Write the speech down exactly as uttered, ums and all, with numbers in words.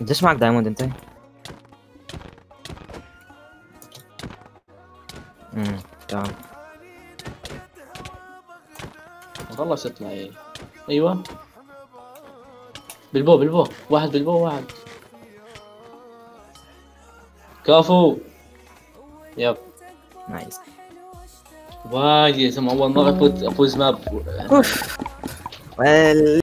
انت ايش معك دايموند انت؟ امم تمام. والله تطلع ايه. ايوه بالبو بالبو واحد بالبو واحد. كافو. يب. نايس. وايد يا زلمه اول مره افوز افوز ماب. اوف.